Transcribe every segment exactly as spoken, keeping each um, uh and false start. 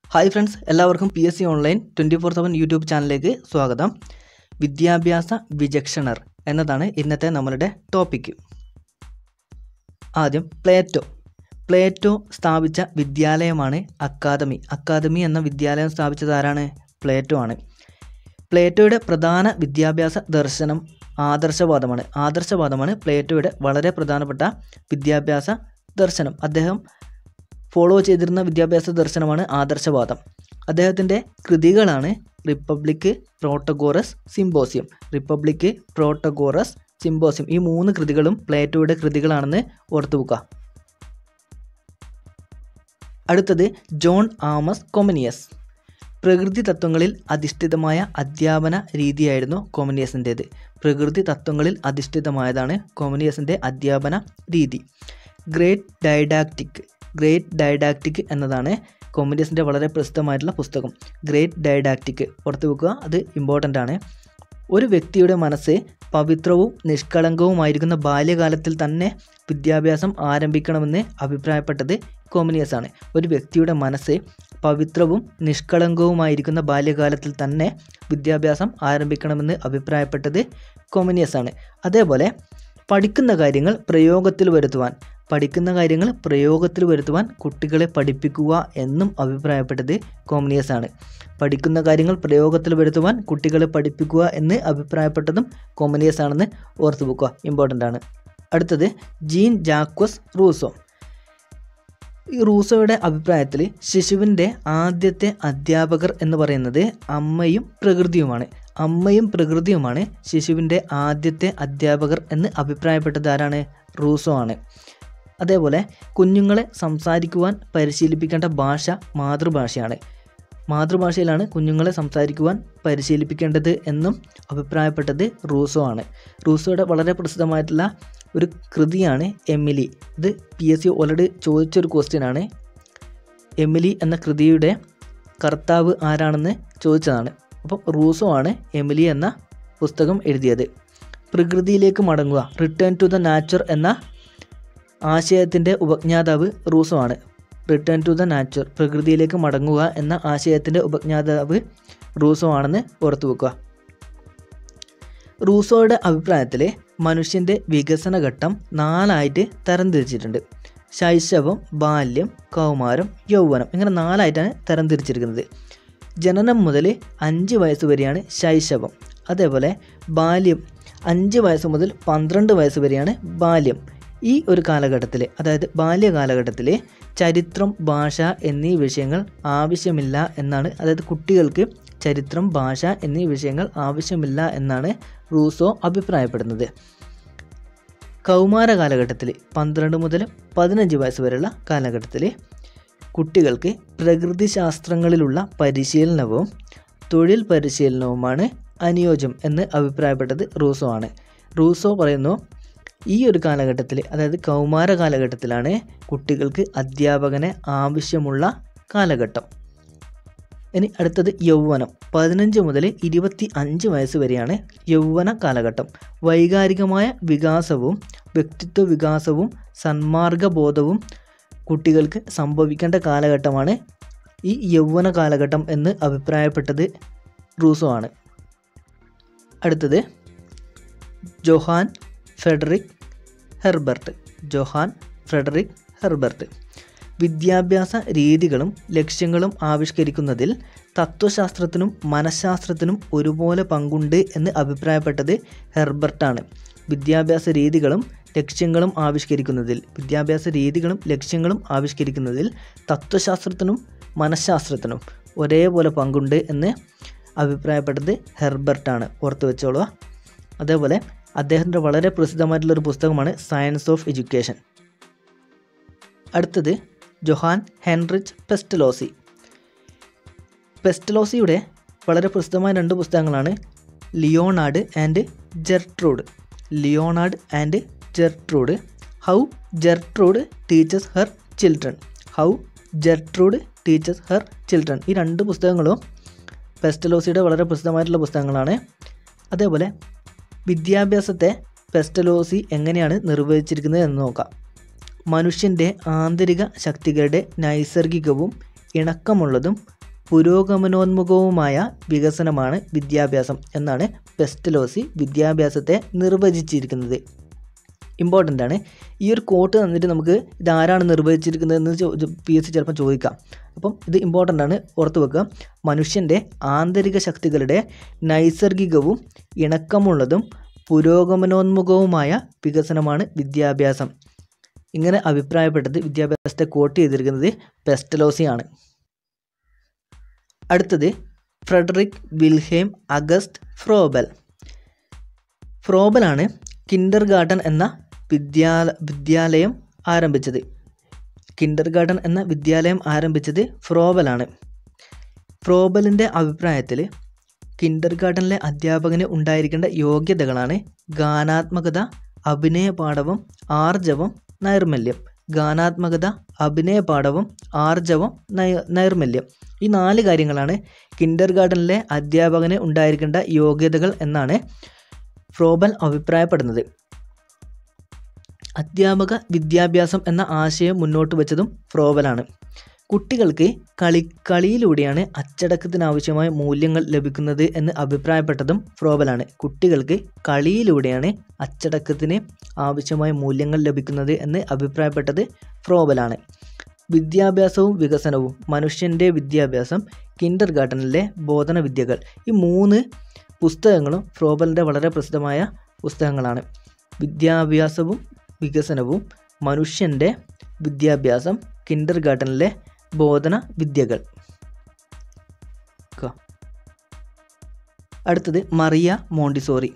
Hi friends, എല്ലാവർക്കും P S C online twenty four seven YouTube ചാനലിലേക്ക് സ്വാഗതം. വിദ്യാഭ്യാസ വിചക്ഷണർ എന്നതാണ് ഇന്നത്തെ നമ്മളുടെ ടോപ്പിക്ക്. ആദ്യം പ്ലേറ്റോ. പ്ലേറ്റോ സ്ഥാപിച്ച വിദ്യാലയമാണ് അക്കാദമി. അക്കാദമി എന്ന വിദ്യാലയം സ്ഥാപിച്ചത് ആരാണ്? പ്ലേറ്റോ ആണ്. പ്ലേറ്റോയുടെ പ്രധാന വിദ്യാഭ്യാസ ദർശനം ആദർശവാദമാണ്. ആദർശവാദമാണ് പ്ലേറ്റോയുടെ വളരെ പ്രധാനപ്പെട്ട വിദ്യാഭ്യാസ ദർശനം. അദ്ദേഹം ഫോളോ ചെയ്തിരുന്ന വിദ്യാഭ്യാസ ദർശനമാണ് ആദർശവാദം. അദ്ദേഹത്തിൻ്റെ കൃതികളാണ് Republic, Protagoras, Symposium. Republic, Protagoras, Symposium ഈ മൂന്ന് കൃതികളും പ്ലേറ്റോയുടെ കൃതികളാണെന്ന് ഓർത്തുവെക്കുക. അടുത്തത് ജോൺ ആമസ് കൊമനിയസ്. പ്രകൃതി തത്വങ്ങളിൽ അധിഷ്ഠിതമായ അധ്യാപന രീതിയായിരുന്നു കൊമനിയസിൻ്റേത്. പ്രകൃതി തത്വങ്ങളിൽ അധിഷ്ഠിതമായതാണ് കൊമനിയസിൻ്റെ അധ്യാപന രീതി. ഗ്രേറ്റ് ഡൈഡാക്റ്റിക് ഗ്രേറ്റ് ഡൈഡാക്റ്റിക് എന്നതാണ് കൊമനിയസിൻ്റെ വളരെ പ്രസിദ്ധമായിട്ടുള്ള പുസ്തകം. ഗ്രേറ്റ് ഡൈഡാക്റ്റിക് ഓർത്തു വെക്കുക, അത് ഇമ്പോർട്ടൻ്റ് ആണ്. ഒരു വ്യക്തിയുടെ മനസ്സ് പവിത്രവും നിഷ്കളങ്കവുമായിരിക്കുന്ന ബാല്യകാലത്തിൽ തന്നെ വിദ്യാഭ്യാസം ആരംഭിക്കണമെന്ന് അഭിപ്രായപ്പെട്ടത് കൊമനിയസ് ആണ്. ഒരു വ്യക്തിയുടെ മനസ്സ് പവിത്രവും നിഷ്കളങ്കവുമായിരിക്കുന്ന ബാല്യകാലത്തിൽ തന്നെ വിദ്യാഭ്യാസം ആരംഭിക്കണമെന്ന് അഭിപ്രായപ്പെട്ടത് കൊമനിയസ് ആണ്. അതേപോലെ പഠിക്കുന്ന കാര്യങ്ങൾ പ്രയോഗത്തിൽ വരുത്തുവാൻ പഠിക്കുന്ന കാര്യങ്ങൾ പ്രയോഗത്തിൽ വരുത്തുവാൻ കുട്ടികളെ പഠിപ്പിക്കുക എന്നും അഭിപ്രായപ്പെട്ടത് കൊമനിയസ് ആണ്. പഠിക്കുന്ന കാര്യങ്ങൾ പ്രയോഗത്തിൽ വരുത്തുവാൻ കുട്ടികളെ പഠിപ്പിക്കുക എന്ന് അഭിപ്രായപ്പെട്ടതും കൊമനിയസ് ആണെന്ന് ഓർത്തു വെക്കുക, ഇമ്പോർട്ടൻ്റ് ആണ്. അടുത്തത് ജീൻ ജാക്വസ് റൂസോ. ഈ റൂസോയുടെ അഭിപ്രായത്തിൽ ശിശുവിൻ്റെ ആദ്യത്തെ അധ്യാപകർ എന്ന് പറയുന്നത് അമ്മയും പ്രകൃതിയുമാണ്. അമ്മയും പ്രകൃതിയുമാണ് ശിശുവിൻ്റെ ആദ്യത്തെ അധ്യാപകർ എന്ന് അഭിപ്രായപ്പെട്ടത് ആരാണ്? റൂസോ ആണ്. അതേപോലെ കുഞ്ഞുങ്ങളെ സംസാരിക്കുവാൻ പരിശീലിപ്പിക്കേണ്ട ഭാഷ മാതൃഭാഷയാണ്. മാതൃഭാഷയിലാണ് കുഞ്ഞുങ്ങളെ സംസാരിക്കുവാൻ പരിശീലിപ്പിക്കേണ്ടത് എന്നും അഭിപ്രായപ്പെട്ടത് റൂസോ ആണ്. റൂസോയുടെ വളരെ പ്രസിദ്ധമായിട്ടുള്ള ഒരു കൃതിയാണ് എമിലി. ഇത് പി എസ് സി ഓൾറെഡി ചോദിച്ചൊരു ക്വസ്റ്റ്യൻ ആണ്. എമിലി എന്ന കൃതിയുടെ കർത്താവ് ആരാണെന്ന് ചോദിച്ചതാണ്. അപ്പം റൂസോ ആണ് എമിലി എന്ന പുസ്തകം എഴുതിയത്. പ്രകൃതിയിലേക്ക് മടങ്ങുക, റിട്ടേൺ ടു ദ നാച്ചർ എന്ന ആശയത്തിൻ്റെ ഉപജ്ഞാതാവ് റൂസോ ആണ്. റിട്ടേൺ ടു ദ നാച്ചർ, പ്രകൃതിയിലേക്ക് മടങ്ങുക എന്ന ആശയത്തിൻ്റെ ഉപജ്ഞാതാവ് റൂസോ ആണെന്ന് ഓർത്തു വെക്കുക. റൂസോയുടെ അഭിപ്രായത്തിൽ മനുഷ്യൻ്റെ വികസന ഘട്ടം നാലായിട്ട് തരംതിരിച്ചിട്ടുണ്ട്. ശൈശവം, ബാല്യം, കൗമാരം, യൗവനം, ഇങ്ങനെ നാലായിട്ടാണ് തരംതിരിച്ചിരിക്കുന്നത്. ജനനം മുതൽ അഞ്ച് വയസ്സ് വരെയാണ് ശൈശവം. അതേപോലെ ബാല്യം അഞ്ച് വയസ്സ് മുതൽ പന്ത്രണ്ട് വയസ്സ് വരെയാണ് ബാല്യം. ഈ ഒരു കാലഘട്ടത്തിൽ, അതായത് ബാല്യകാലഘട്ടത്തിൽ ചരിത്രം, ഭാഷ എന്നീ വിഷയങ്ങൾ ആവശ്യമില്ല എന്നാണ്, അതായത് കുട്ടികൾക്ക് ചരിത്രം, ഭാഷ എന്നീ വിഷയങ്ങൾ ആവശ്യമില്ല എന്നാണ് റൂസോ അഭിപ്രായപ്പെടുന്നത്. കൗമാര കാലഘട്ടത്തിൽ പന്ത്രണ്ട് മുതൽ പതിനഞ്ച് വയസ്സ് വരെയുള്ള കാലഘട്ടത്തിൽ കുട്ടികൾക്ക് പ്രകൃതിശാസ്ത്രങ്ങളിലുള്ള പരിശീലനവും തൊഴിൽ പരിശീലനവുമാണ് അനുയോജ്യം എന്ന് അഭിപ്രായപ്പെട്ടത് റൂസോ ആണ്. റൂസോ പറയുന്നു, ഈ ഒരു കാലഘട്ടത്തിൽ, അതായത് കൗമാര കാലഘട്ടത്തിലാണ് കുട്ടികൾക്ക് അധ്യാപകനെ ആവശ്യമുള്ള കാലഘട്ടം. ഇനി അടുത്തത് യൗവനം. പതിനഞ്ച് മുതൽ ഇരുപത്തി അഞ്ച് വയസ്സ് വരെയാണ് യൗവന കാലഘട്ടം. വൈകാരികമായ വികാസവും വ്യക്തിത്വ വികാസവും സന്മാർഗബോധവും കുട്ടികൾക്ക് സംഭവിക്കേണ്ട കാലഘട്ടമാണ് ഈ യൗവന കാലഘട്ടം എന്ന് അഭിപ്രായപ്പെട്ടത് റൂസോ ആണ്. അടുത്തത് Johann Friedrich Herbart. Johann Friedrich Herbart വിദ്യാഭ്യാസ രീതികളും ലക്ഷ്യങ്ങളും ആവിഷ്കരിക്കുന്നതിൽ തത്വശാസ്ത്രത്തിനും മനഃശാസ്ത്രത്തിനും ഒരുപോലെ പങ്കുണ്ട് എന്ന് അഭിപ്രായപ്പെട്ടത് ഹെർബർട്ടാണ്. വിദ്യാഭ്യാസ രീതികളും ലക്ഷ്യങ്ങളും ആവിഷ്കരിക്കുന്നതിൽ വിദ്യാഭ്യാസ രീതികളും ലക്ഷ്യങ്ങളും ആവിഷ്കരിക്കുന്നതിൽ തത്വശാസ്ത്രത്തിനും മനഃശാസ്ത്രത്തിനും ഒരേപോലെ പങ്കുണ്ട് എന്ന് അഭിപ്രായപ്പെട്ടത് ഹെർബർട്ടാണ്. ഓർത്തു വെച്ചോളുക. അതേപോലെ അദ്ദേഹത്തിൻ്റെ വളരെ പ്രസിദ്ധമായിട്ടുള്ളൊരു പുസ്തകമാണ് സയൻസ് ഓഫ് എഡ്യൂക്കേഷൻ. അടുത്തത് ജോഹാൻ ഹെൻറിച്ച് പെസ്റ്റലോസി. പെസ്റ്റലോസിയുടെ വളരെ പ്രസിദ്ധമായ രണ്ട് പുസ്തകങ്ങളാണ് Leonard and Gertrude. Leonard and Gertrude how Gertrude teaches her children. How Gertrude teaches her children ഈ രണ്ട് പുസ്തകങ്ങളും പെസ്റ്റലോസിയുടെ വളരെ പ്രസിദ്ധമായിട്ടുള്ള പുസ്തകങ്ങളാണ്. അതേപോലെ വിദ്യാഭ്യാസത്തെ പെസ്റ്റലോസി എങ്ങനെയാണ് നിർവചിച്ചിരിക്കുന്നത് എന്ന് നോക്കാം. മനുഷ്യൻ്റെ ആന്തരിക ശക്തികളുടെ നൈസർഗികവും ഇണക്കമുള്ളതും പുരോഗമനോന്മുഖവുമായ വികസനമാണ് വിദ്യാഭ്യാസം എന്നാണ് പെസ്റ്റലോസി വിദ്യാഭ്യാസത്തെ നിർവചിച്ചിരിക്കുന്നത്. ഇമ്പോർട്ടൻ്റ് ആണ്. ഈ ഒരു കോട്ട് തന്നിട്ട് നമുക്ക് ഇതാരാണ് നിർവചിച്ചിരിക്കുന്നതെന്ന് പി എസ് സി ചിലപ്പോൾ ചോദിക്കാം. അപ്പം ഇത് ഇമ്പോർട്ടൻ്റ് ആണ്, ഓർത്ത് വെക്കുക. മനുഷ്യൻ്റെ ആന്തരിക ശക്തികളുടെ നൈസർഗികവും ഇണക്കമുള്ളതും പുരോഗമനോന്മുഖവുമായ വികസനമാണ് വിദ്യാഭ്യാസം. ഇങ്ങനെ അഭിപ്രായപ്പെട്ടത് വിദ്യാഭ്യാസത്തെ കോട്ട് ചെയ്തിരിക്കുന്നത് പെസ്റ്റലോസിയാണ്. അടുത്തത് ഫ്രെഡറിക് വിൽഹെം അഗസ്റ്റ് ഫ്രോബൽ. ഫ്രോബലാണ് കിൻഡർ ഗാർട്ടൻ എന്ന വിദ്യാല വിദ്യാലയം ആരംഭിച്ചത്. കിൻഡർ ഗാർട്ടൻ എന്ന വിദ്യാലയം ആരംഭിച്ചത് ഫ്രോബലാണ്. ഫ്രോബലിൻ്റെ അഭിപ്രായത്തിൽ കിൻഡർ ഗാർട്ടനിലെ അധ്യാപകന് ഉണ്ടായിരിക്കേണ്ട യോഗ്യതകളാണ് ഗാനാത്മകത, അഭിനയ പാടവം, ആർജവം, നൈർമല്യം. ഗാനാത്മകത, അഭിനയ പാടവം, ആർജവം, നൈ നൈർമല്യം ഈ നാല് കാര്യങ്ങളാണ് കിൻഡർ ഗാർട്ടനിലെ അധ്യാപകന് ഉണ്ടായിരിക്കേണ്ട യോഗ്യതകൾ എന്നാണ് ഫ്രോബൽ അഭിപ്രായപ്പെടുന്നത്. അധ്യാപക വിദ്യാഭ്യാസം എന്ന ആശയം മുന്നോട്ട് വെച്ചതും ഫ്രോബലാണ്. കുട്ടികൾക്ക് കളി കളിയിലൂടെയാണ് അച്ചടക്കത്തിനാവശ്യമായ മൂല്യങ്ങൾ ലഭിക്കുന്നത് എന്ന് അഭിപ്രായപ്പെട്ടതും ഫ്രോബലാണ്. കുട്ടികൾക്ക് കളിയിലൂടെയാണ് അച്ചടക്കത്തിന് ആവശ്യമായ മൂല്യങ്ങൾ ലഭിക്കുന്നത് എന്ന് അഭിപ്രായപ്പെട്ടത് ഫ്രോബലാണ്. വിദ്യാഭ്യാസവും വികസനവും, മനുഷ്യൻ്റെ വിദ്യാഭ്യാസം, കിൻഡർ ഗാർട്ടനിലെ ബോധന വിദ്യകൾ ഈ മൂന്ന് പുസ്തകങ്ങളും ഫ്രോബലിൻ്റെ വളരെ പ്രസിദ്ധമായ പുസ്തകങ്ങളാണ്. വിദ്യാഭ്യാസവും വികസനവും, മനുഷ്യൻ്റെ വിദ്യാഭ്യാസം, കിൻഡർ ഗാർട്ടനിലെ ബോധന വിദ്യകൾ. അടുത്തത് മറിയ മോണ്ടിസോറി.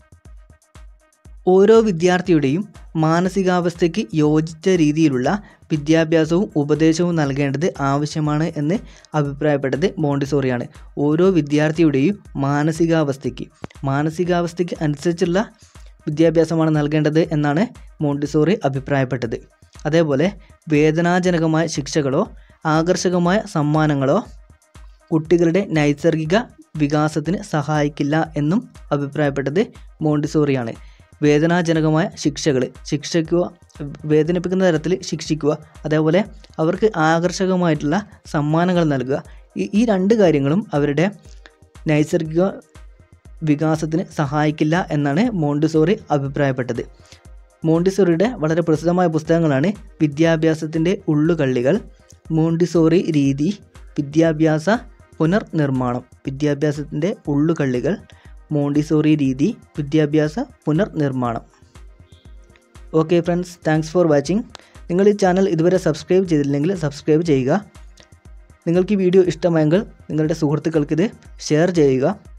ഓരോ വിദ്യാർത്ഥിയുടെയും മാനസികാവസ്ഥയ്ക്ക് യോജിച്ച രീതിയിലുള്ള വിദ്യാഭ്യാസവും ഉപദേശവും നൽകേണ്ടത് ആവശ്യമാണ് എന്ന് അഭിപ്രായപ്പെട്ടത് മോണ്ടിസോറിയാണ്. ഓരോ വിദ്യാർത്ഥിയുടെയും മാനസികാവസ്ഥയ്ക്ക് മാനസികാവസ്ഥയ്ക്ക് അനുസരിച്ചുള്ള വിദ്യാഭ്യാസമാണ് നൽകേണ്ടത് എന്നാണ് മോണ്ടിസോറി അഭിപ്രായപ്പെട്ടത്. അതേപോലെ വേദനാജനകമായ ശിക്ഷകളോ ആകർഷകമായ സമ്മാനങ്ങളോ കുട്ടികളുടെ നൈസർഗിക വികാസത്തിന് സഹായിക്കില്ല എന്നും അഭിപ്രായപ്പെട്ടത് മോണ്ടിസോറിയാണ്. വേദനാജനകമായ ശിക്ഷകൾ ശിക്ഷിക്കുക വേദനിപ്പിക്കുന്ന തരത്തിൽ ശിക്ഷിക്കുക, അതേപോലെ അവർക്ക് ആകർഷകമായിട്ടുള്ള സമ്മാനങ്ങൾ നൽകുക. ഈ ഈ രണ്ട് കാര്യങ്ങളും അവരുടെ നൈസർഗിക വികാസത്തിന് സഹായിക്കില്ല എന്നാണ് മോണ്ടിസോറി അഭിപ്രായപ്പെട്ടത്. മോണ്ടിസോറിയുടെ വളരെ പ്രസിദ്ധമായ പുസ്തകങ്ങളാണ് വിദ്യാഭ്യാസത്തിൻ്റെ ഉള്ളുകള്ളികൾ, മോണ്ടിസോറി രീതി, വിദ്യാഭ്യാസ പുനർനിർമ്മാണം. വിദ്യാഭ്യാസത്തിൻ്റെ ഉള്ളുകള്ളികൾ, മോണ്ടിസോറി രീതി, വിദ്യാഭ്യാസ പുനർനിർമ്മാണം. Okay friends, thanks for watching. നിങ്ങൾ ഈ ചാനൽ ഇതുവരെ സബ്സ്ക്രൈബ് ചെയ്തില്ലെങ്കിൽ സബ്സ്ക്രൈബ് ചെയ്യുക. നിങ്ങൾക്ക് ഈ വീഡിയോ ഇഷ്ടമായെങ്കിൽ നിങ്ങളുടെ സുഹൃത്തുക്കൾക്കിത് ഷെയർ ചെയ്യുക.